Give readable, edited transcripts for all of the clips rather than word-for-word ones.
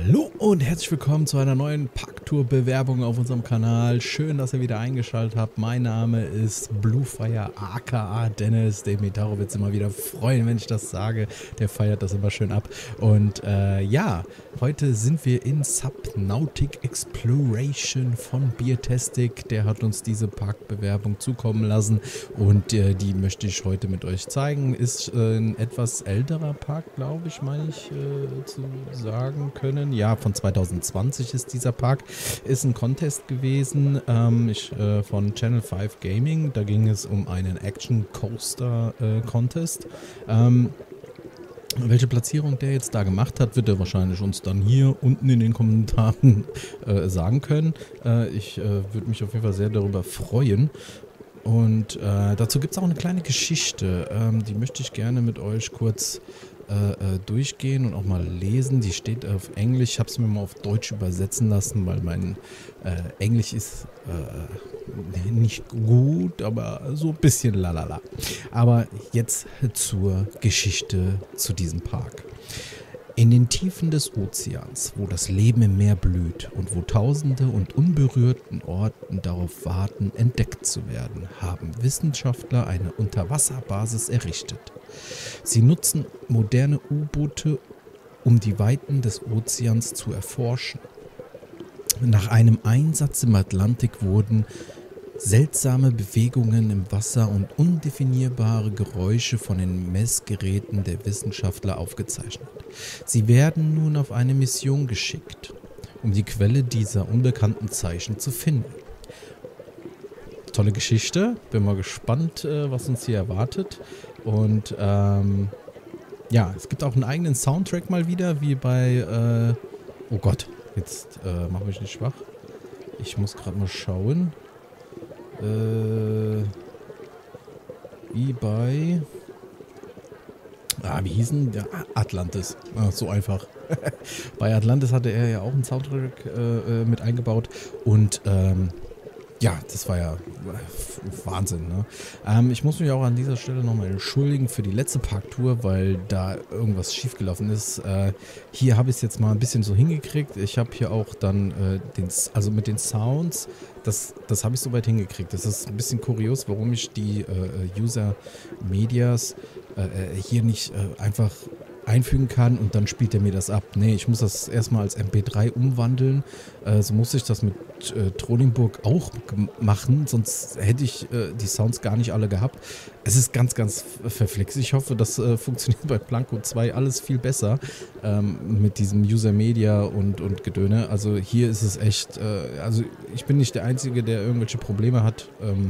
Hallo und herzlich willkommen zu einer neuen Parktour-Bewerbung auf unserem Kanal. Schön, dass ihr wieder eingeschaltet habt. Mein Name ist Bluefire aka Dennis. Der Metaro wird es immer wieder freuen, wenn ich das sage. Der feiert das immer schön ab. Und ja, heute sind wir in Subnautic Exploration von Beertastic. Der hat uns diese Parkbewerbung zukommen lassen und die möchte ich heute mit euch zeigen. Ist ein etwas älterer Park, glaube ich, meine ich zu sagen können. Ja, von 2020 ist dieser Park. Ist ein Contest gewesen von Channel 5 Gaming. Da ging es um einen Action Coaster Contest. Welche Platzierung der jetzt da gemacht hat, wird er wahrscheinlich uns dann hier unten in den Kommentaren sagen können. Ich würde mich auf jeden Fall sehr darüber freuen. Und dazu gibt es auch eine kleine Geschichte, die möchte ich gerne mit euch kurz durchgehen und auch mal lesen. Die steht auf Englisch. Ich habe es mir mal auf Deutsch übersetzen lassen, weil mein Englisch ist nicht gut, aber so ein bisschen lalala. Aber jetzt zur Geschichte zu diesem Park. In den Tiefen des Ozeans, wo das Leben im Meer blüht und wo Tausende und unberührten Orten darauf warten, entdeckt zu werden, haben Wissenschaftler eine Unterwasserbasis errichtet. Sie nutzen moderne U-Boote, um die Weiten des Ozeans zu erforschen. Nach einem Einsatz im Atlantik wurden seltsame Bewegungen im Wasser und undefinierbare Geräusche von den Messgeräten der Wissenschaftler aufgezeichnet. Sie werden nun auf eine Mission geschickt, um die Quelle dieser unbekannten Zeichen zu finden. Tolle Geschichte, bin mal gespannt, was uns hier erwartet. Und ja, es gibt auch einen eigenen Soundtrack mal wieder, wie bei, oh Gott, jetzt mach mich nicht schwach. Ich muss gerade mal schauen. Wie bei... wie hieß denn der? Atlantis. So einfach. Bei Atlantis hatte er ja auch einen Soundtrack mit eingebaut. Und ja, das war ja Wahnsinn, ne? Ich muss mich auch an dieser Stelle nochmal entschuldigen für die letzte Parktour, weil da irgendwas schiefgelaufen ist. Hier habe ich es jetzt mal ein bisschen so hingekriegt. Ich habe hier auch dann also mit den Sounds, das habe ich soweit hingekriegt. Das ist ein bisschen kurios, warum ich die User Medias hier nicht einfach einfügen kann und dann spielt er mir das ab. Nee, ich muss das erstmal als MP3 umwandeln. So muss ich das mit Trolingburg auch machen, sonst hätte ich die Sounds gar nicht alle gehabt. Es ist ganz, ganz verflixt. Ich hoffe, das funktioniert bei Planco 2 alles viel besser mit diesem User Media und Gedöne. Also hier ist es echt, also ich bin nicht der Einzige, der irgendwelche Probleme hat.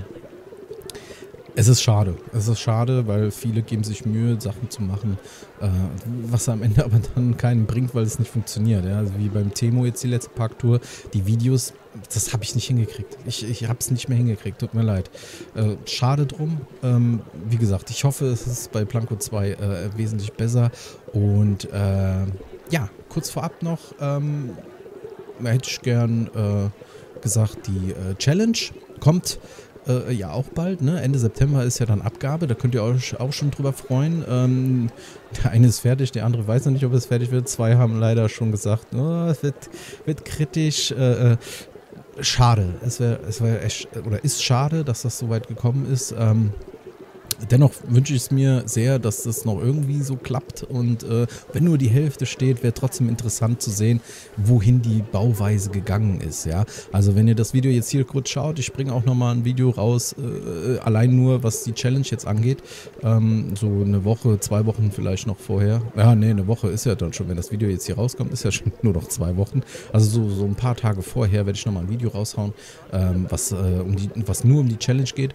Es ist schade, weil viele geben sich Mühe, Sachen zu machen, was am Ende aber dann keinen bringt, weil es nicht funktioniert. Ja? Also wie beim Temo jetzt die letzte Parktour, die Videos, das habe ich nicht hingekriegt. Ich habe es nicht mehr hingekriegt, tut mir leid. Schade drum. Wie gesagt, ich hoffe, es ist bei Planco 2 wesentlich besser. Und ja, kurz vorab noch, hätte ich gern gesagt, die Challenge kommt ja auch bald, ne? Ende September ist ja dann Abgabe, da könnt ihr euch auch schon drüber freuen. Der eine ist fertig, der andere weiß noch nicht, ob es fertig wird. Zwei haben leider schon gesagt, oh, es wird kritisch. Schade, es wär echt, oder ist schade, dass das so weit gekommen ist. Dennoch wünsche ich es mir sehr, dass das noch irgendwie so klappt und wenn nur die Hälfte steht, wäre trotzdem interessant zu sehen, wohin die Bauweise gegangen ist. Ja? Also wenn ihr das Video jetzt hier kurz schaut, ich bringe auch nochmal ein Video raus, allein nur was die Challenge jetzt angeht, so eine Woche, 2 Wochen vielleicht noch vorher. Ja, nee, eine Woche ist ja dann schon, wenn das Video jetzt hier rauskommt, ist ja schon nur noch 2 Wochen. Also so ein paar Tage vorher werde ich nochmal ein Video raushauen, was nur um die Challenge geht.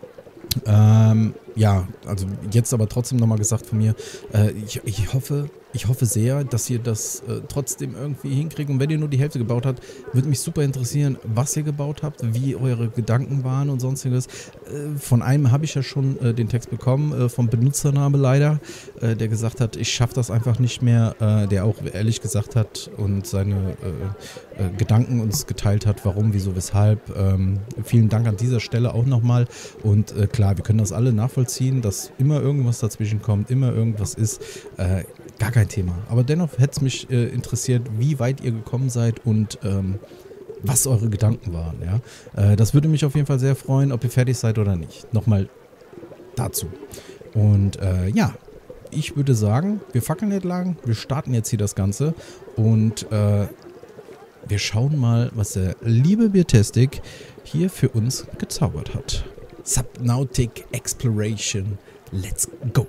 Ja, also jetzt aber trotzdem nochmal gesagt von mir, ich hoffe sehr, dass ihr das trotzdem irgendwie hinkriegt. Und wenn ihr nur die Hälfte gebaut habt, würde mich super interessieren, was ihr gebaut habt, wie eure Gedanken waren und sonstiges. Von einem habe ich ja schon den Text bekommen, vom Benutzername leider, der gesagt hat, ich schaffe das einfach nicht mehr, der auch ehrlich gesagt hat und seine Gedanken uns geteilt hat, warum, wieso, weshalb. Vielen Dank an dieser Stelle auch nochmal. Und klar, wir können das alle nachvollziehen, dass immer irgendwas dazwischen kommt, immer irgendwas ist. Gar kein Thema. Aber dennoch hätte es mich interessiert, wie weit ihr gekommen seid und was eure Gedanken waren. Ja? Das würde mich auf jeden Fall sehr freuen, ob ihr fertig seid oder nicht. Nochmal dazu. Und ja, ich würde sagen, wir fackeln nicht lang. Wir starten jetzt hier das Ganze. Und wir schauen mal, was der liebe Biertastic hier für uns gezaubert hat. Subnautic Exploration. Let's go.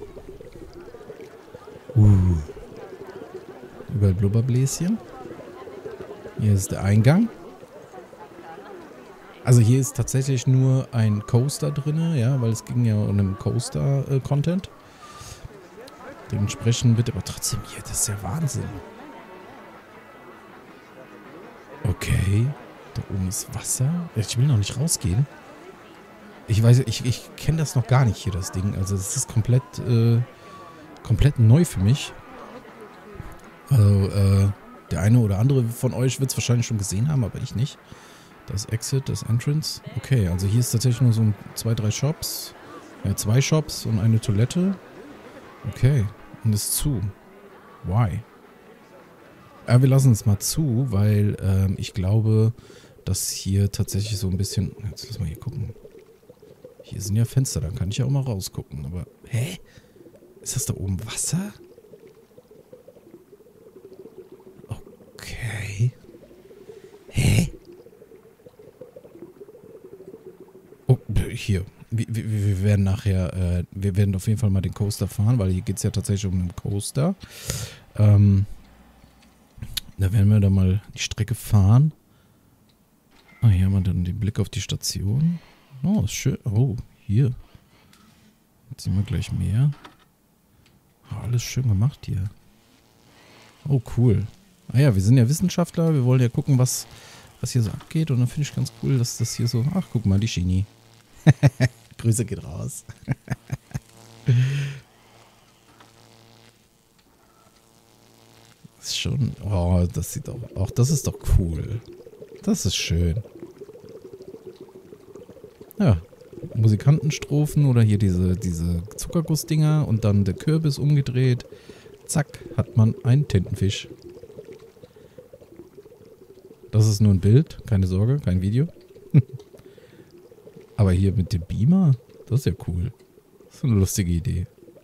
Überall Blubberbläschen. Hier ist der Eingang. Also hier ist tatsächlich nur ein Coaster drin, ja, weil es ging ja um einen Coaster-Content. Dementsprechend wird aber trotzdem hier, das ist ja Wahnsinn. Okay, da oben ist Wasser. Ich will noch nicht rausgehen. Ich weiß, ich kenne das noch gar nicht hier, das Ding. Also es ist komplett neu für mich. Also, der eine oder andere von euch wird es wahrscheinlich schon gesehen haben, aber ich nicht. Das Exit, das Entrance. Okay, also hier ist tatsächlich nur so 2, 3 Shops. Ja, 2 Shops und eine Toilette. Okay, und ist zu. Why? Ja, wir lassen es mal zu, weil ich glaube, dass hier tatsächlich so ein bisschen... Jetzt lass mal hier gucken. Hier sind ja Fenster, dann kann ich ja auch mal rausgucken. Aber, hä? Ist das da oben Wasser? Okay. Hä? Oh, hier. Wir werden nachher, wir werden auf jeden Fall mal den Coaster fahren, weil hier geht es ja tatsächlich um einen Coaster. Da werden wir dann mal die Strecke fahren. Ah, hier haben wir dann den Blick auf die Station. Oh, ist schön. Oh, hier. Jetzt sehen wir gleich mehr. Oh, alles schön gemacht hier. Oh, cool. Ah ja, wir sind ja Wissenschaftler. Wir wollen ja gucken, was hier so abgeht. Und dann finde ich ganz cool, dass das hier so... Ach, guck mal, die Genie. Grüße geht raus. Das ist schon... Oh, das sieht auch... Das ist doch cool. Das ist schön. Ja, Musikantenstrophen oder hier diese Zuckergussdinger und dann der Kürbis umgedreht. Zack, hat man einen Tintenfisch. Das ist nur ein Bild, keine Sorge, kein Video. Aber hier mit dem Beamer, das ist ja cool. Das ist eine lustige Idee.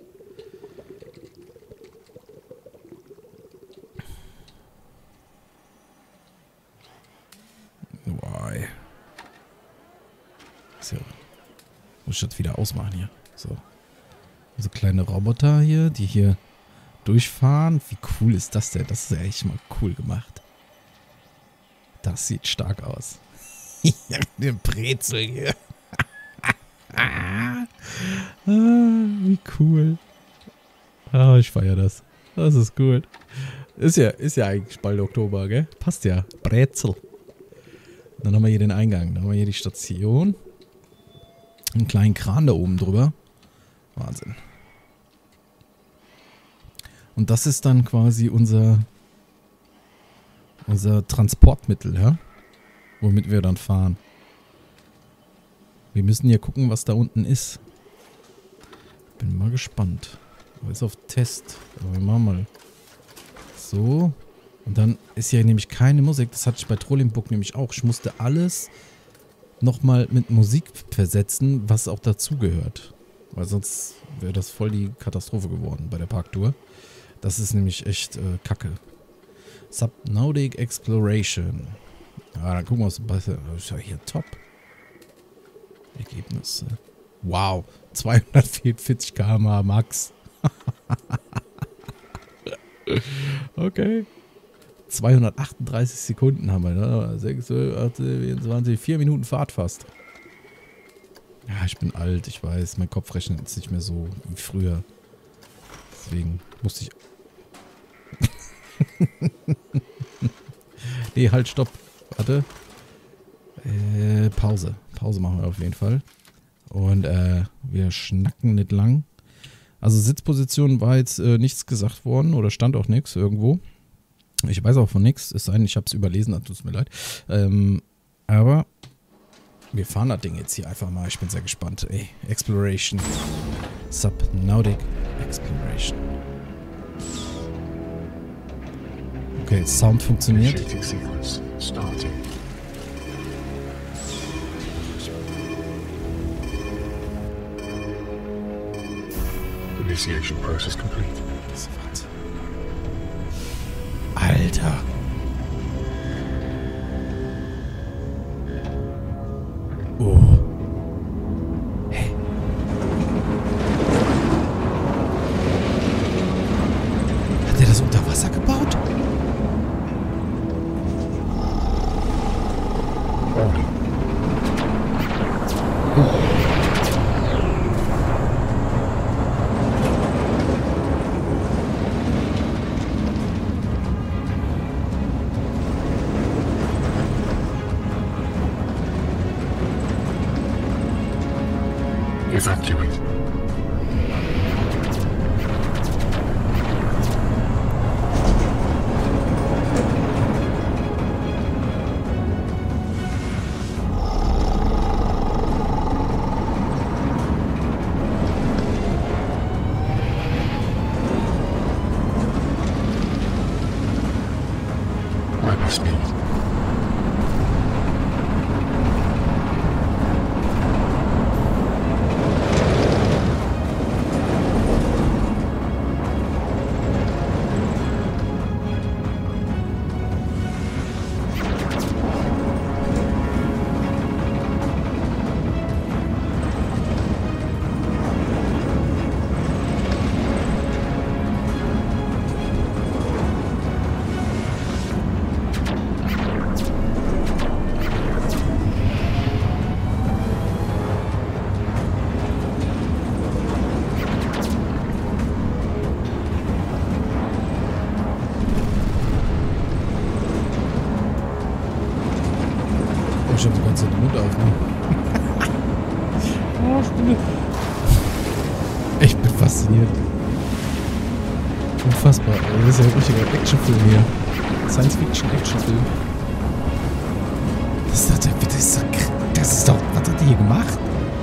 Why? So. Muss ich das wieder ausmachen hier. So. So kleine Roboter hier, die hier durchfahren. Wie cool ist das denn? Das ist ja echt mal cool gemacht. Das sieht stark aus. Den Brezel hier. Wie cool. Ah, ich feiere das. Das ist gut. Ist ja eigentlich bald Oktober, gell? Passt ja. Brezel. Dann haben wir hier den Eingang. Dann haben wir hier die Station. Einen kleinen Kran da oben drüber. Wahnsinn. Und das ist dann quasi unser Transportmittel, ja? Womit wir dann fahren. Wir müssen ja gucken, was da unten ist. Bin mal gespannt. Aber ist auf Test. Aber wir machen mal so. Und dann ist hier nämlich keine Musik. Das hatte ich bei Trolling Book nämlich auch. Ich musste alles nochmal mit Musik versetzen, was auch dazugehört. Weil sonst wäre das voll die Katastrophe geworden bei der Parktour. Das ist nämlich echt kacke. Subnautic Exploration. Ja, dann gucken wir uns das ist ja hier top. Ergebnisse. Wow. 244 km/h Max. Okay. 238 Sekunden haben wir, ne? 6, 8, 24, 4 Minuten Fahrt fast. Ja, ich bin alt, ich weiß. Mein Kopf rechnet jetzt nicht mehr so wie früher. Deswegen musste ich... Nee, halt, stopp. Warte. Pause. Pause machen wir auf jeden Fall. Und wir schnacken nicht lang. Also Sitzposition war jetzt nichts gesagt worden oder stand auch nichts irgendwo. Ich weiß auch von nichts, es sei denn, ich habe es überlesen, dann tut es mir leid. Aber wir fahren das Ding jetzt hier einfach mal. Ich bin sehr gespannt. Ey, Exploration. Subnautic Exploration. Okay, Sound funktioniert. Initiating sequence starting. Initiation process complete. Das ist Wahnsinn. Alter. Oh. Hä? Hat der das unter Wasser gebaut? Warning. Evacuate. Hyperspeed. Ich hab die ganze Zeit den Mund auf, ne? Ich bin fasziniert. Unfassbar. Das ist ja ein richtiger Actionfilm hier. Science-Fiction-Actionfilm. Das ist doch... Was hat die hier gemacht?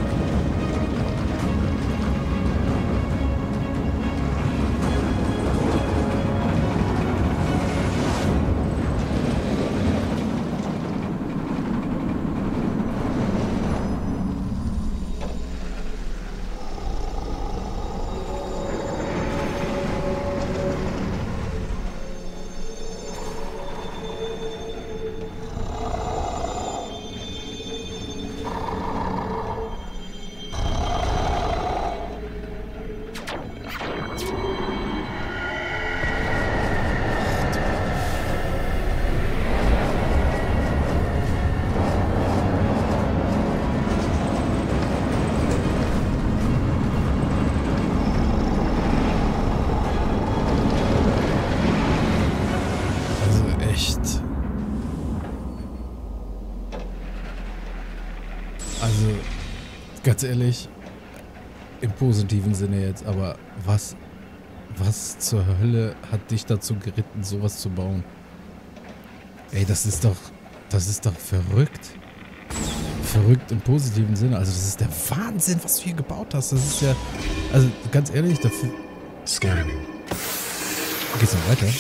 Also, ganz ehrlich, im positiven Sinne jetzt, aber was zur Hölle hat dich dazu geritten, sowas zu bauen? Ey, das ist doch verrückt. Verrückt im positiven Sinne. Also, das ist der Wahnsinn, was du hier gebaut hast. Das ist ja, also, ganz ehrlich, dafür... Scanning. Geht's noch weiter?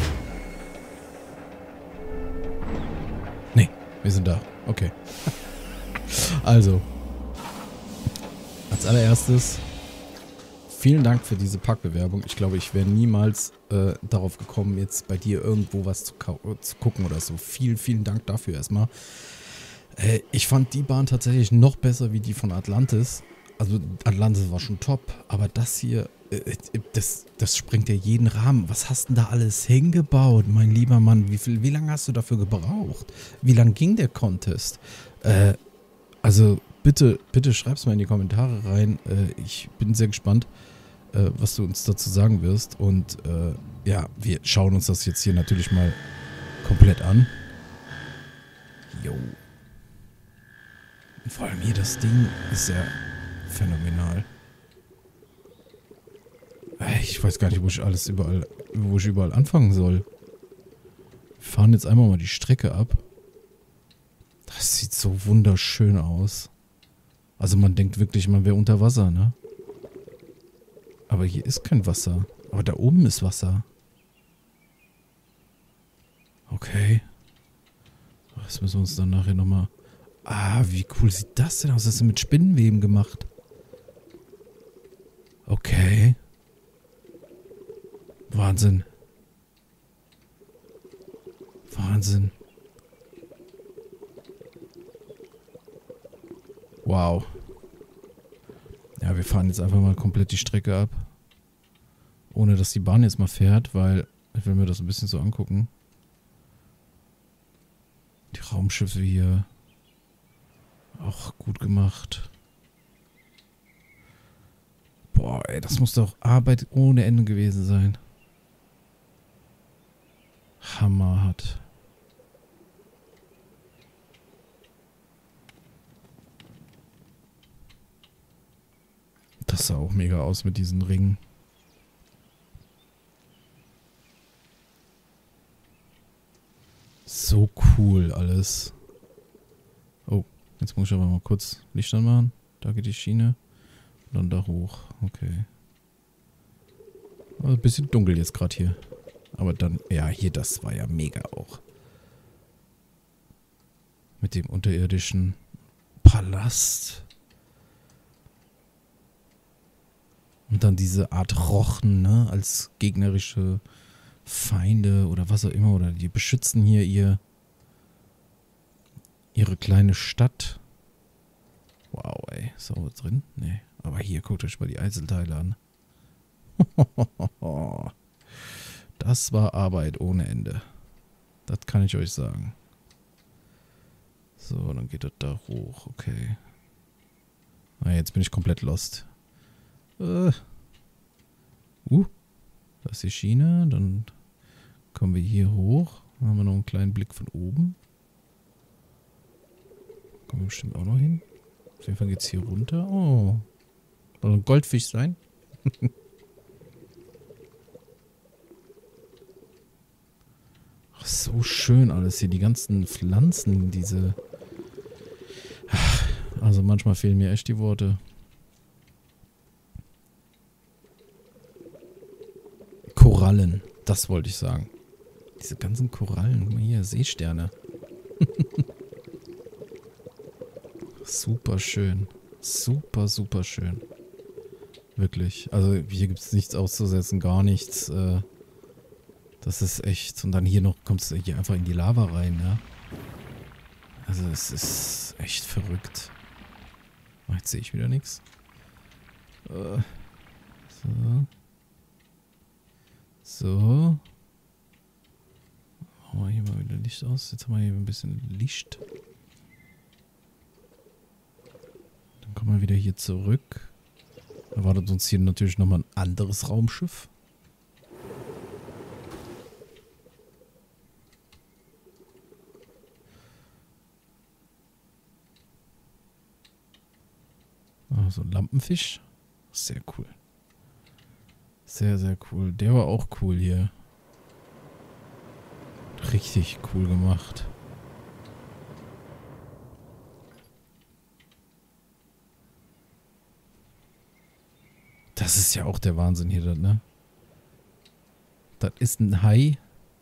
Nee, wir sind da. Okay. Also, als allererstes, vielen Dank für diese Packbewerbung. Ich glaube, ich wäre niemals darauf gekommen, jetzt bei dir irgendwo was zu gucken oder so. Vielen Dank dafür erstmal. Ich fand die Bahn tatsächlich noch besser wie die von Atlantis. Also Atlantis war schon top, aber das hier, das sprengt ja jeden Rahmen. Was hast denn da alles hingebaut, mein lieber Mann? Wie lange hast du dafür gebraucht? Wie lang ging der Contest? Also bitte schreib's mal in die Kommentare rein. Ich bin sehr gespannt, was du uns dazu sagen wirst. Und ja, wir schauen uns das jetzt hier natürlich mal komplett an. Jo. Und vor allem hier das Ding ist ja phänomenal. Ich weiß gar nicht, wo ich überall anfangen soll. Wir fahren jetzt einmal mal die Strecke ab. Das sieht so wunderschön aus. Also man denkt wirklich, man wäre unter Wasser, ne? Aber hier ist kein Wasser. Aber da oben ist Wasser. Okay. Das müssen wir uns dann nachher nochmal... Ah, wie cool sieht das denn aus? Das ist mit Spinnenweben gemacht. Okay. Wahnsinn. Wahnsinn. Wow. Ja, wir fahren jetzt einfach mal komplett die Strecke ab. Ohne dass die Bahn jetzt mal fährt, weil ich will mir das ein bisschen so angucken. Die Raumschiffe hier. Auch gut gemacht. Boah, ey, das muss doch Arbeit ohne Ende gewesen sein. Hammerhart. Das sah auch mega aus mit diesen Ringen. So cool alles. Oh, jetzt muss ich aber mal kurz Licht anmachen. Da geht die Schiene. Und dann da hoch. Okay. Also ein bisschen dunkel jetzt gerade hier. Aber dann, ja, hier, das war ja mega auch. Mit dem unterirdischen Palast. Und dann diese Art Rochen, ne, als gegnerische Feinde oder was auch immer. Oder die beschützen hier ihre kleine Stadt. Wow, ey. Ist da was drin? Nee. Aber hier, guckt euch mal die Einzelteile an. Das war Arbeit ohne Ende. Das kann ich euch sagen. So, dann geht das da hoch. Okay. Ah, jetzt bin ich komplett lost. Da ist die Schiene. Dann kommen wir hier hoch. Dann haben wir noch einen kleinen Blick von oben. Kommen wir bestimmt auch noch hin. Auf jeden Fall geht es hier runter. Oh. Soll ein Goldfisch sein? Ach, so schön alles hier. Die ganzen Pflanzen, diese... Also manchmal fehlen mir echt die Worte. Korallen, das wollte ich sagen. Diese ganzen Korallen, guck mal hier, Seesterne. Super schön. Super, super schön. Wirklich. Also hier gibt es nichts auszusetzen, gar nichts. Das ist echt. Und dann hier noch, kommst du hier einfach in die Lava rein, ja. Also es ist echt verrückt. Oh, jetzt sehe ich wieder nichts. So. So. Machen wir hier mal wieder Licht aus. Jetzt haben wir hier ein bisschen Licht. Dann kommen wir wieder hier zurück. Erwartet uns hier natürlich nochmal ein anderes Raumschiff. So ein Lampenfisch. Sehr cool. Sehr, sehr cool. Der war auch cool hier. Richtig cool gemacht. Das ist ja auch der Wahnsinn hier, ne? Das ist ein Hai,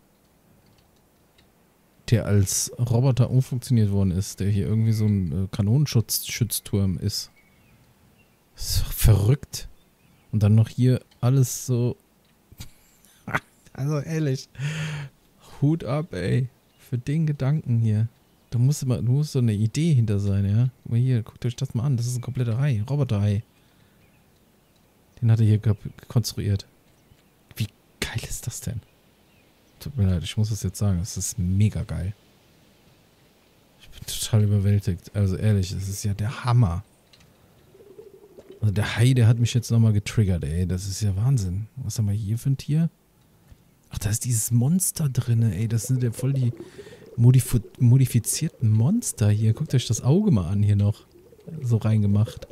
der als Roboter umfunktioniert worden ist, der hier irgendwie so ein Kanonenschutzturm ist. So verrückt. Und dann noch hier alles so... Also ehrlich, Hut ab, ey. Für den Gedanken hier. Da muss so eine Idee hinter sein, ja? Guck mal hier, guckt euch das mal an. Das ist ein kompletter Hai, Roboter-Hai. Den hat er hier konstruiert. Wie geil ist das denn? Tut mir leid, ich muss es jetzt sagen. Es ist mega geil. Ich bin total überwältigt. Also ehrlich, das ist ja der Hammer. Also der Hai, der hat mich jetzt nochmal getriggert, ey. Das ist ja Wahnsinn. Was haben wir hier für ein Tier? Ach, da ist dieses Monster drin, ey. Das sind ja voll die modifizierten Monster hier. Guckt euch das Auge mal an hier noch. So reingemacht.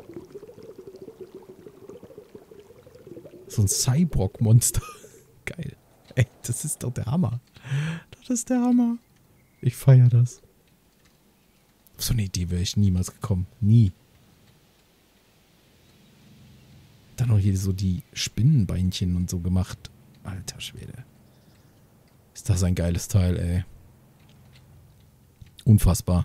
So ein Cyborg-Monster. Geil. Ey, das ist doch der Hammer. Das ist der Hammer. Ich feiere das. Auf so eine Idee wäre ich niemals gekommen. Nie. Dann noch hier so die Spinnenbeinchen und so gemacht. Alter Schwede. Ist das ein geiles Teil, ey. Unfassbar.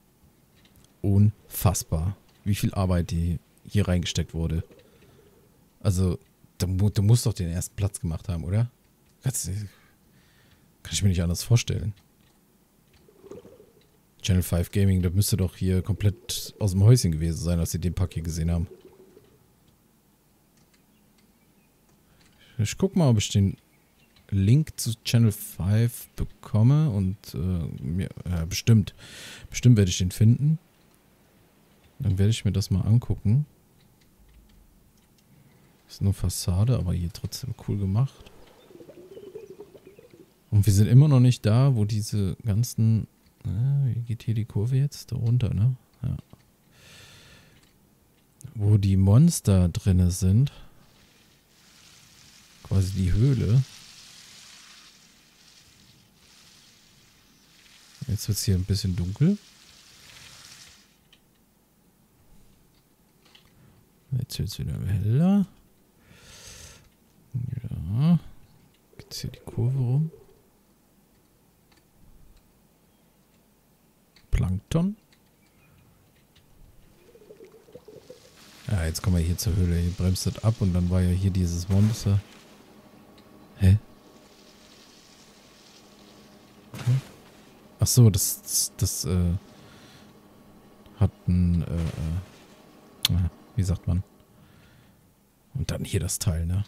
Unfassbar. Wie viel Arbeit die hier reingesteckt wurde. Also, du musst doch den ersten Platz gemacht haben, oder? Kann ich mir nicht anders vorstellen. Channel 5 Gaming, das müsste doch hier komplett aus dem Häuschen gewesen sein, als sie den Pack hier gesehen haben. Ich guck mal, ob ich den Link zu Channel 5 bekomme und bestimmt werde ich den finden. Dann werde ich mir das mal angucken. Ist nur Fassade, aber hier trotzdem cool gemacht. Und wir sind immer noch nicht da, wo diese ganzen... wie geht hier die Kurve jetzt? Da runter, ne? Ja. Wo die Monster drinne sind. Quasi die Höhle. Jetzt wird es hier ein bisschen dunkel. Jetzt wird es wieder heller. Ja. Geht's hier die Kurve rum. Plankton. Ja, jetzt kommen wir hier zur Höhle. Hier bremst das ab und dann war ja hier dieses Monster. Hä? Okay. Ach so, das hat ein, wie sagt man? Und dann hier das Teil, ne?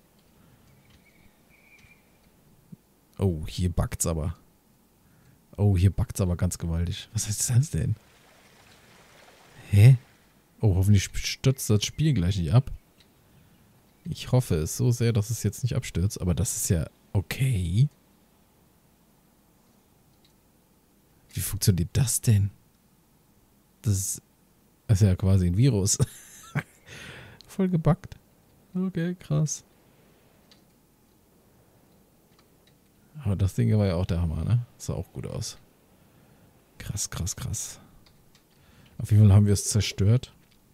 Oh, hier backt's aber. Oh, hier backt's aber ganz gewaltig. Was heißt das denn? Hä? Oh, hoffentlich stürzt das Spiel gleich nicht ab. Ich hoffe es so sehr, dass es jetzt nicht abstürzt. Aber das ist ja okay. Wie funktioniert das denn? Das ist ja quasi ein Virus. Voll gebackt. Okay, krass. Aber das Ding war ja auch der Hammer, ne? Sah auch gut aus. Krass, krass, krass. Auf jeden Fall haben wir es zerstört.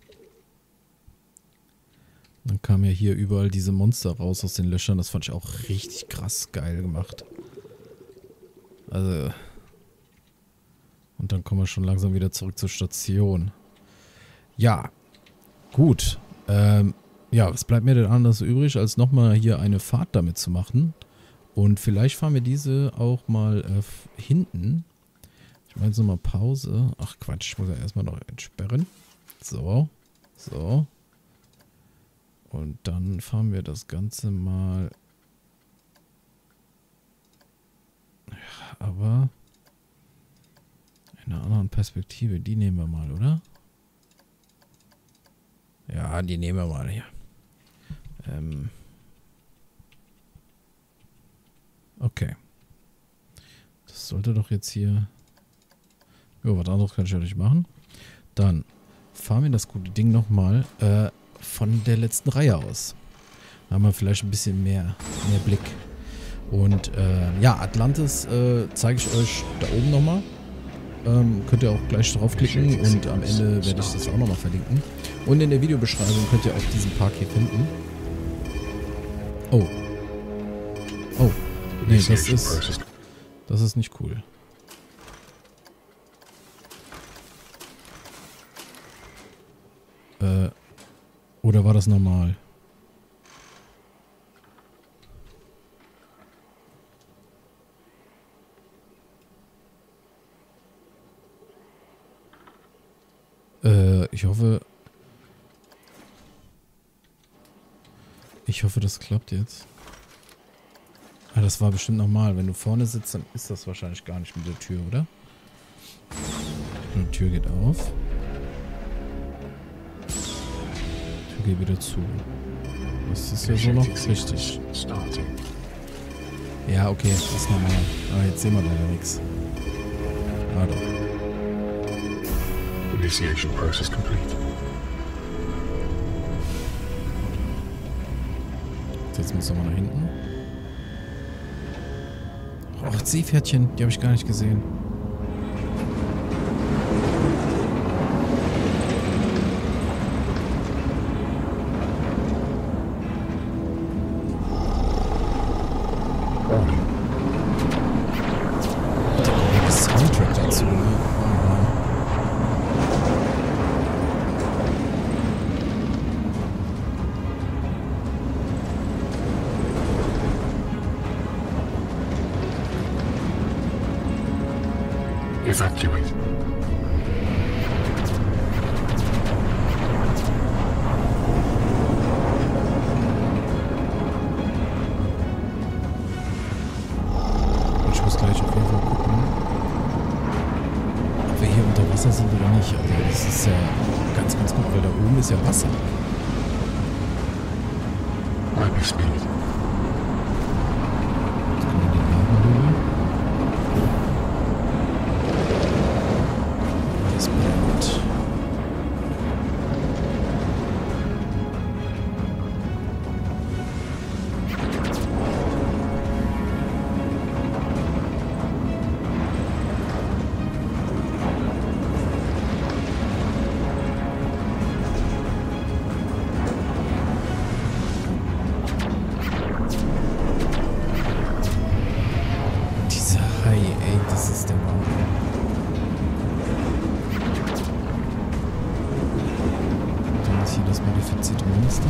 Dann kamen ja hier überall diese Monster raus aus den Löchern. Das fand ich auch richtig krass geil gemacht. Also... Und dann kommen wir schon langsam wieder zurück zur Station. Ja, gut. Ja, was bleibt mir denn anders übrig, als nochmal hier eine Fahrt damit zu machen? Und vielleicht fahren wir diese auch mal hinten. Ich mache jetzt nochmal Pause. Ach Quatsch, ich muss ja erstmal noch entsperren. So, so. Und dann fahren wir das Ganze mal... Ja, aber... in einer anderen Perspektive, die nehmen wir mal, oder? Ja, die nehmen wir mal hier. Okay. Das sollte doch jetzt hier... Jo, was anderes kann ich ja nicht machen. Dann fahren wir das gute Ding nochmal von der letzten Reihe aus. Da haben wir vielleicht ein bisschen mehr Blick. Und ja, Atlantis zeige ich euch da oben nochmal. Könnt ihr auch gleich draufklicken und am Ende werde ich das auch nochmal verlinken. Und in der Videobeschreibung könnt ihr auch diesen Park hier finden. Oh. Oh. Nee, das ist nicht cool. Oder war das normal? Ich hoffe, das klappt jetzt. Ah, das war bestimmt normal. Wenn du vorne sitzt, dann ist das wahrscheinlich gar nicht mit der Tür, oder? Die Tür geht auf. Die Tür geht wieder zu. Das ist ja so noch richtig. Ja, okay, das ist normal. Aber jetzt sehen wir leider nichts. Ah, doch. Initiation process complete. Jetzt müssen wir mal nach hinten. Och, Seepferdchen, die habe ich gar nicht gesehen. Der Soundtrack dazu, ne? Evacuate. Ich muss gleich auf jeden Fall gucken, ob wir hier unter Wasser sind oder nicht. Also das ist ja ganz, ganz gut, weil da oben ist ja Wasser. Hyperspeed. Jetzt können wir die Lagerhöhle. Das brennt. Dieser Hai, ey, das ist der Wahnsinn. Dann ist hier das modifizierte Monster.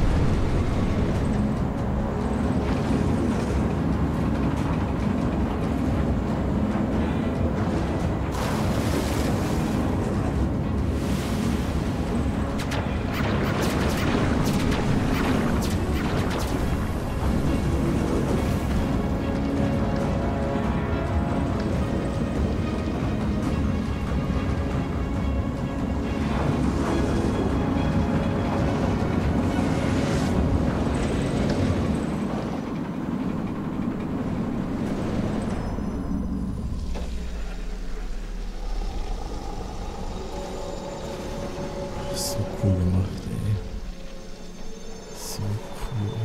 So cool gemacht, ey. So cool.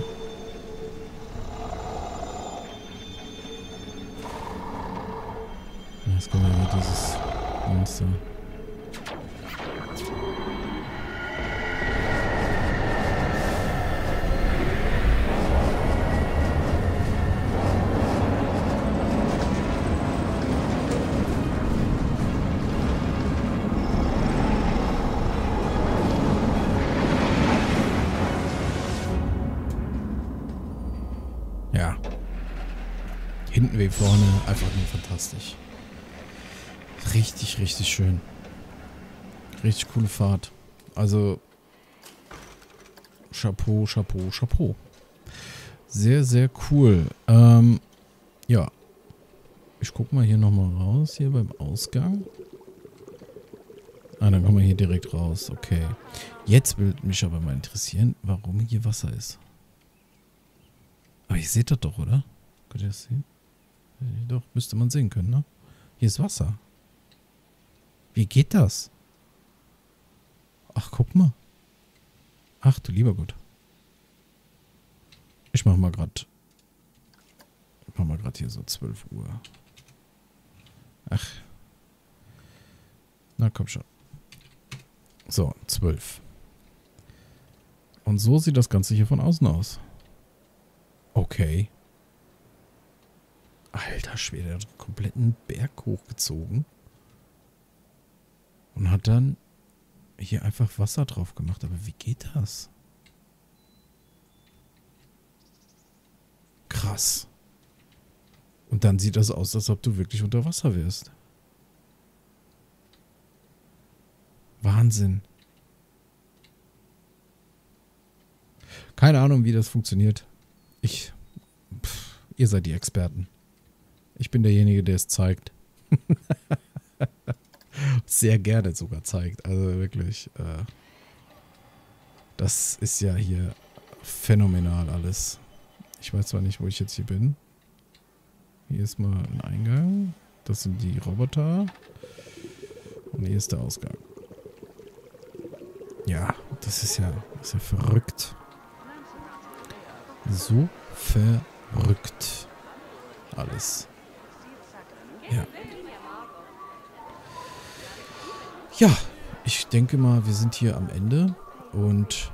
Jetzt kommen wir über dieses Monster. Ja. Hinten wie vorne, einfach nur fantastisch. Richtig, richtig schön. Richtig coole Fahrt. Also, Chapeau, Chapeau, Chapeau. Sehr, sehr cool. Ja. Ich gucke mal hier nochmal raus, hier beim Ausgang. Ah, dann kommen wir hier direkt raus. Okay. Jetzt würde mich aber mal interessieren, warum hier Wasser ist. Aber ihr seht das doch, oder? Könnt ihr das sehen? Doch, müsste man sehen können, ne? Hier ist Wasser. Wie geht das? Ach, guck mal. Ach, du lieber Gott. Ich mach mal grad hier so 12 Uhr. Ach. Na, komm schon. So, 12. Und so sieht das Ganze hier von außen aus. Okay. Alter Schwede, der hat einen kompletten Berg hochgezogen. Und hat dann hier einfach Wasser drauf gemacht. Aber wie geht das? Krass. Und dann sieht das aus, als ob du wirklich unter Wasser wärst. Wahnsinn. Keine Ahnung, wie das funktioniert. Ihr seid die Experten. Ich bin derjenige, der es zeigt. Sehr gerne sogar zeigt. Also wirklich. Das ist ja hier phänomenal alles. Ich weiß zwar nicht, wo ich jetzt hier bin. Hier ist mal ein Eingang. Das sind die Roboter. Und hier ist der Ausgang. Ja, das ist ja verrückt. So verrückt. Alles. Ja. Ja, ich denke mal, wir sind hier am Ende. Und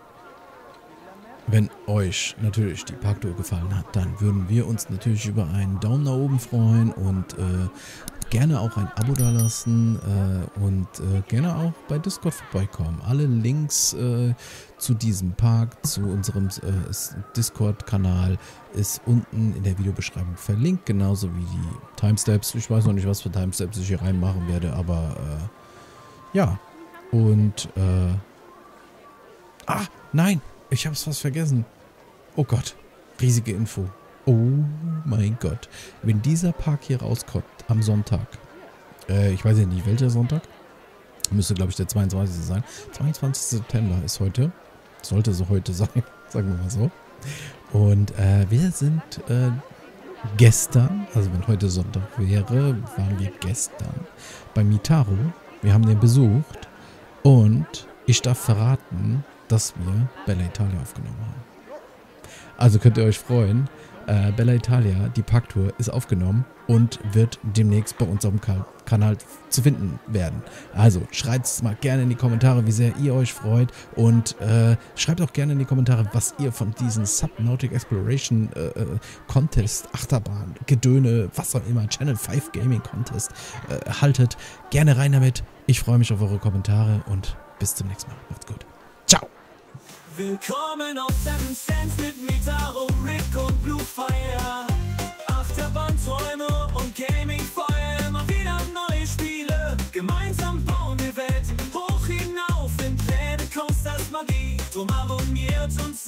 wenn euch natürlich die Parktour gefallen hat, dann würden wir uns natürlich über einen Daumen nach oben freuen. Und Gerne auch ein Abo dalassen und gerne auch bei Discord vorbeikommen. Alle Links zu diesem Park, zu unserem Discord-Kanal ist unten in der Videobeschreibung verlinkt, genauso wie die Timestamps. Ich weiß noch nicht, was für Timestamps ich hier reinmachen werde, aber ja. Und nein, ich habe es fast vergessen. Oh Gott, riesige Info. Oh mein Gott. Wenn dieser Park hier rauskommt am Sonntag, ich weiß ja nicht welcher Sonntag, müsste glaube ich der 22. sein. 22. September ist heute. Sollte so heute sein, sagen wir mal so. Und wir sind gestern, also wenn heute Sonntag wäre, waren wir gestern bei Mitaru. Wir haben den besucht und ich darf verraten, dass wir Bella Italia aufgenommen haben. Also könnt ihr euch freuen. Bella Italia, die Parktour, ist aufgenommen und wird demnächst bei uns auf dem Kanal zu finden werden. Also schreibt es mal gerne in die Kommentare, wie sehr ihr euch freut und schreibt auch gerne in die Kommentare, was ihr von diesem Subnautic Exploration Contest, Achterbahn, Gedöne, was auch immer, Channel 5 Gaming Contest haltet. Gerne rein damit. Ich freue mich auf eure Kommentare und bis zum nächsten Mal. Macht's gut. Ciao. Willkommen auf Seven Sense mit Mitaru, Rick und Bluefire. Achterbahnträume und Gaming-Feuer, immer wieder neue Spiele. Gemeinsam bauen wir Welt hoch hinauf in Pläne, Coasters Magie. Drum abonniert uns